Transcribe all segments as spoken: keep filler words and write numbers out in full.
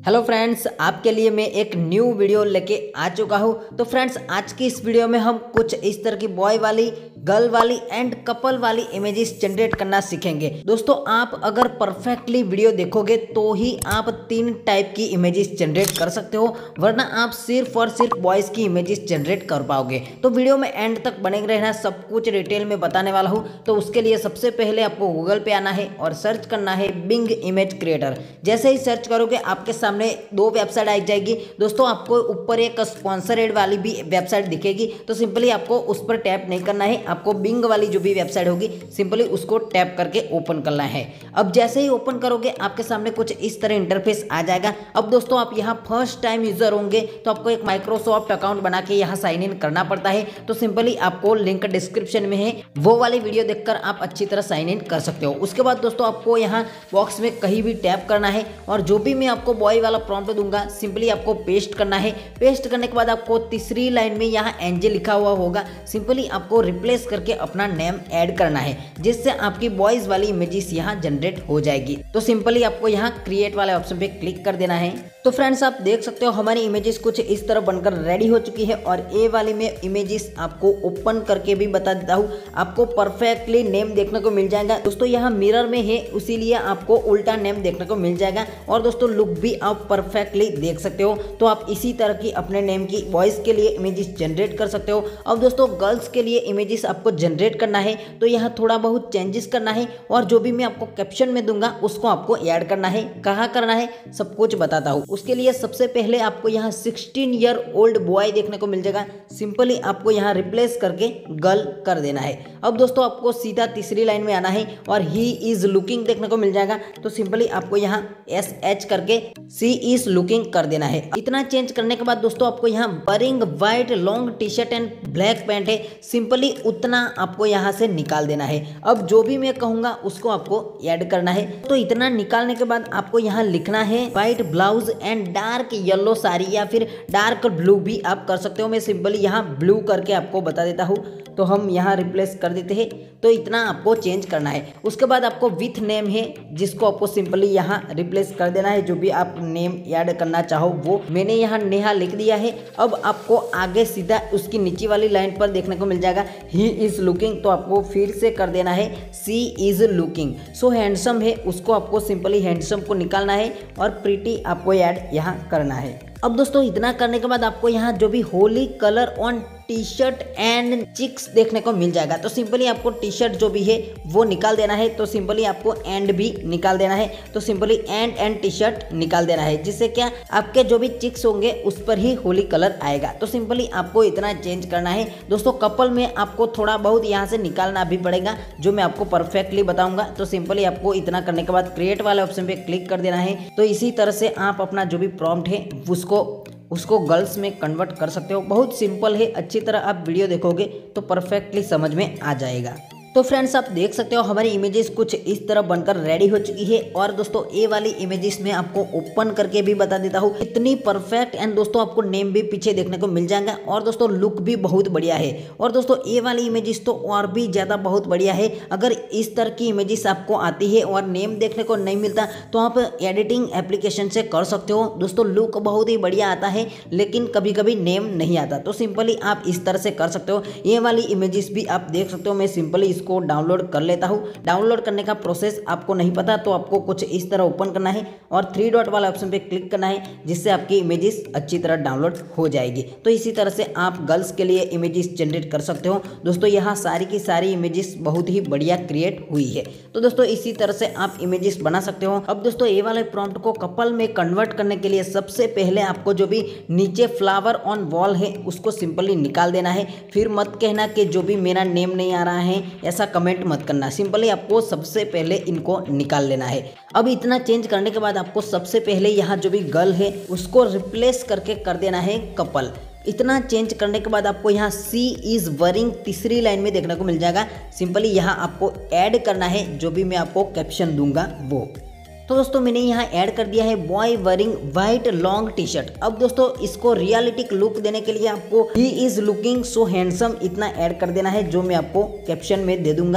Hello friends, आपके लिए मैं एक न्यू वीडियो लेके आ चुका हूँ। तो फ्रेंड्स, आज की इस वीडियो में हम कुछ इस तरह की बॉय वाली, गर्ल वाली एंड कपल वाली इमेजेस जनरेट करना सीखेंगे। दोस्तों, आप अगर परफेक्टली वीडियो देखोगे तो ही आप तीन टाइप की इमेजेस जनरेट कर सकते हो, वरना आप सिर्फ और सिर्फ बॉयज़ की इमेजेस जनरेट कर पाओगे। तो वीडियो में एंड तक बने रहना, सब कुछ डिटेल में बताने वाला हूँ। तो उसके लिए सबसे पहले आपको गूगल पे आना है और सर्च करना है बिंग इमेज क्रिएटर। जैसे ही सर्च करोगे आपके सामने दो वेबसाइट आ जाएगी। दोस्तों, आपको ऊपर एक स्पॉन्सरेड वाली भी वेबसाइट दिखेगी, तो सिंपली आपको उस पर टैप नहीं करना है। आपको बिंग वाली जो भी वेबसाइट होगी सिंपली उसको टैप करके ओपन करना है। अब जैसे ही ओपन करोगे आपके सामने कुछ इस तरह इंटरफेस आ जाएगा। अब दोस्तों, आप यहाँ फर्स्ट टाइम यूजर होंगे तो आपको एक माइक्रोसॉफ्ट अकाउंट बना के यहाँ साइन इन करना पड़ता है। तो सिंपली आपको लिंक डिस्क्रिप्शन में है, वो वाली वीडियो देखकर आप अच्छी तरह साइन इन कर सकते हो। उसके बाद दोस्तों, आपको यहाँ बॉक्स में कहीं भी टैप करना है और जो भी मैं आपको बॉय वाला प्रॉम्प्ट दूंगा सिंपली आपको पेस्ट करना है। पेस्ट करने के बाद आपको तीसरी लाइन में यहाँ एनजे लिखा हुआ होगा, सिंपली आपको रिप्लेस करके अपना नेम ऐड करना है, जिससे आपकी बॉयज वाली इमेजेस यहाँ जनरेट हो जाएगी। तो सिंपली आपको यहाँ क्रिएट वाले ऑप्शन पे क्लिक कर देना है। तो फ्रेंड्स, आप देख सकते हो हमारी इमेजेस कुछ इस तरह बनकर रेडी हो चुकी है और ए वाली में इमेजेस आपको ओपन करके भी बता देता हूँ, आपको परफेक्टली नेम देखने को मिल जाएगा। दोस्तों, यहाँ मिरर में है इसीलिए आपको उल्टा नेम देखने को मिल जाएगा और दोस्तों लुक भी आप परफेक्टली देख सकते हो। तो आप इसी तरह की अपने नेम की बॉयज के लिए इमेजेस जनरेट कर सकते हो। अब दोस्तों, गर्ल्स के लिए इमेजेस आपको जनरेट करना है तो यहाँ थोड़ा बहुत चेंजेस करना है और जो भी मैं आपको कैप्शन में दूंगा उसको आपको ऐड करना है। कहाँ करना है सब कुछ बताता हूँ। उसके लिए सबसे पहले आपको यहाँ सिक्सटीन ईयर ओल्ड बॉय देखने को मिल जाएगा, सिंपली आपको यहाँ रिप्लेस करके गर्ल कर देना है। अब दोस्तों, आपको सीधा तीसरी लाइन में आना है और ही इज लुकिंग देखने को मिल जाएगा, तो सिंपली आपको यहाँ एस एच करके सी इज लुकिंग कर देना है। इतना चेंज करने के बाद दोस्तों, आपको यहाँ wearing white long T shirt and black pant है, सिंपली उतना आपको यहाँ से निकाल देना है। अब जो भी मैं कहूँगा उसको आपको ऐड करना है। तो इतना निकालने के बाद आपको यहाँ लिखना है white blouse and dark yellow sari, या फिर डार्क ब्लू भी आप कर सकते हो। मैं सिंपली यहाँ ब्लू करके आपको बता देता हूँ, तो हम यहाँ रिप्लेस कर देते हैं। तो इतना आपको चेंज करना है। उसके बाद आपको विथ नेम है, जिसको आपको सिंपली यहाँ रिप्लेस कर देना है। जो भी आप नेम ऐड करना चाहो वो, मैंने यहाँ नेहा लिख दिया है। अब आपको आगे सीधा उसकी नीचे वाली लाइन पर देखने को मिल जाएगा ही इज लुकिंग, तो आपको फिर से कर देना है she is looking. So handsome है, उसको आपको सिंपली हैंडसम को निकालना है और प्रीटी आपको ऐड यहाँ करना है। अब दोस्तों, इतना करने के बाद आपको यहाँ जो भी Holi colour on T shirt and cheeks देखने को मिल जाएगा, तो सिंपली आपको टी शर्ट जो भी है वो निकाल देना है। तो सिंपली आपको एंड भी निकाल देना है, तो simply and and T shirt निकाल देना है, जिससे क्या आपके जो भी चिक्स होंगे उस पर ही होली कलर आएगा। तो सिंपली आपको इतना चेंज करना है। दोस्तों, कपल में आपको थोड़ा बहुत यहाँ से निकालना भी पड़ेगा, जो मैं आपको परफेक्टली बताऊंगा। तो सिंपली आपको इतना करने के बाद क्रिएट वाले ऑप्शन पे क्लिक कर देना है। तो इसी तरह से आप अपना जो भी प्रॉम्प्ट है उसको उसको गर्ल्स में कन्वर्ट कर सकते हो। बहुत सिंपल है, अच्छी तरह आप वीडियो देखोगे तो परफेक्टली समझ में आ जाएगा। तो फ्रेंड्स, आप देख सकते हो हमारी इमेजेस कुछ इस तरह बनकर रेडी हो चुकी है। और दोस्तों, ए वाली इमेजेस में आपको ओपन करके भी बता देता हूँ, इतनी परफेक्ट एंड दोस्तों आपको नेम भी पीछे देखने को मिल जाएगा और दोस्तों लुक भी बहुत बढ़िया है। और दोस्तों, ए वाली इमेजेस तो और भी ज़्यादा बहुत बढ़िया है। अगर इस तरह की इमेजेस आपको आती है और नेम देखने को नहीं मिलता तो आप एडिटिंग एप्लीकेशन से कर सकते हो। दोस्तों, लुक बहुत ही बढ़िया आता है, लेकिन कभी कभी नेम नहीं आता, तो सिंपली आप इस तरह से कर सकते हो। ये वाली इमेजेस भी आप देख सकते हो। मैं सिंपली को डाउनलोड कर लेता हूँ। डाउनलोड करने का प्रोसेस आपको नहीं पता तो आपको कुछ इस तरह ओपन करना है और थ्री डॉट वाला ऑप्शन पे क्लिक करना है, जिससे आपकी इमेजेस अच्छी तरह डाउनलोड हो जाएगी। तो इसी तरह से आप गर्ल्स के लिए इमेजेस जनरेट कर सकते हो। दोस्तों, यहाँ सारी की सारी इमेजेस बहुत ही बढ़िया क्रिएट हुई है। तो दोस्तों, इसी तरह से आप इमेजेस बना सकते हो। अब दोस्तों, ये वाले प्रॉम्प्ट को कपल में कन्वर्ट करने के लिए सबसे पहले आपको जो भी नीचे फ्लावर ऑन वॉल है उसको सिंपली निकाल देना है। फिर मत कहना कि जो भी मेरा नेम नहीं आ रहा है, ऐसा कमेंट मत करना, सिंपली आपको सबसे पहले इनको निकाल लेना है। अब इतना चेंज करने के बाद आपको सबसे पहले यहाँ जो भी गर्ल है उसको रिप्लेस करके कर देना है कपल। इतना चेंज करने के बाद आपको यहाँ सी इज वेयरिंग तीसरी लाइन में देखने को मिल जाएगा, सिंपली यहाँ आपको ऐड करना है जो भी मैं आपको कैप्शन दूंगा वो। तो दोस्तों, मैंने यहाँ ऐड कर दिया है boy wearing white long T shirt. अब दोस्तों, इसको रियलिटिक लुक देने के लिए आपको he is looking so handsome इतना ऐड कर देना है, जो मैं आपको कैप्शन में दे दूंगा।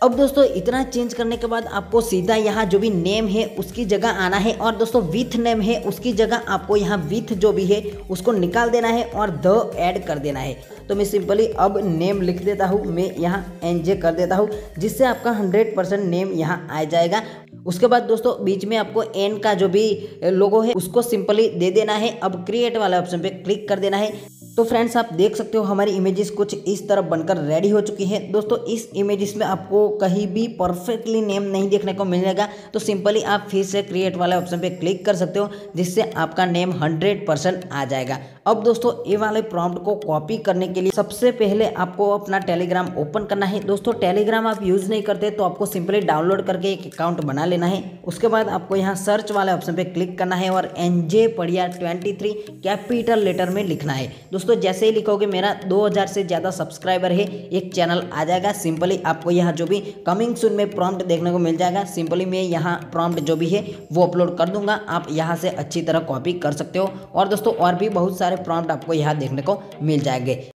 अब दोस्तों इतना चेंज करने के बाद आपको सीधा यहाँ जो भी नेम है उसकी जगह आना है और दोस्तों विथ नेम है उसकी जगह आपको यहाँ विथ जो भी है उसको निकाल देना है और द ऐड कर देना है। तो मैं सिंपली अब नेम लिख देता हूँ, मैं यहाँ एनजे कर देता हूँ, जिससे आपका हंड्रेड परसेंट नेम यहाँ आ जाएगा। उसके बाद दोस्तों बीच में आपको एन का जो भी लोगो है उसको सिंपली दे देना है। अब क्रिएट वाले ऑप्शन पे क्लिक कर देना है। तो फ्रेंड्स आप देख सकते हो हमारी इमेजेस कुछ इस तरह बनकर रेडी हो चुकी हैं। दोस्तों इस इमेजेस में आपको कहीं भी परफेक्टली नेम नहीं देखने को मिलेगा, तो सिंपली आप फिर से क्रिएट वाले ऑप्शन पे क्लिक कर सकते हो, जिससे आपका नेम हंड्रेड परसेंट आ जाएगा। अब दोस्तों ये वाले प्रॉम्प्ट को कॉपी करने के लिए सबसे पहले आपको अपना टेलीग्राम ओपन करना है। दोस्तों टेलीग्राम आप यूज़ नहीं करते तो आपको सिंपली डाउनलोड करके एक अकाउंट बना लेना है। उसके बाद आपको यहाँ सर्च वाले ऑप्शन पे क्लिक करना है और एनजे पढ़िया ट्वेंटी थ्री कैपिटल लेटर में लिखना है। दोस्तों जैसे ही लिखोगे मेरा दो हज़ार से ज़्यादा सब्सक्राइबर है, एक चैनल आ जाएगा। सिंपली आपको यहाँ जो भी कमिंग सून में प्रॉम्प्ट देखने को मिल जाएगा, सिंपली मैं यहाँ प्रॉम्प्ट जो भी है वो अपलोड कर दूंगा। आप यहाँ से अच्छी तरह कॉपी कर सकते हो और दोस्तों और भी बहुत सारे प्रॉम्प्ट आपको यहाँ देखने को मिल जाएंगे।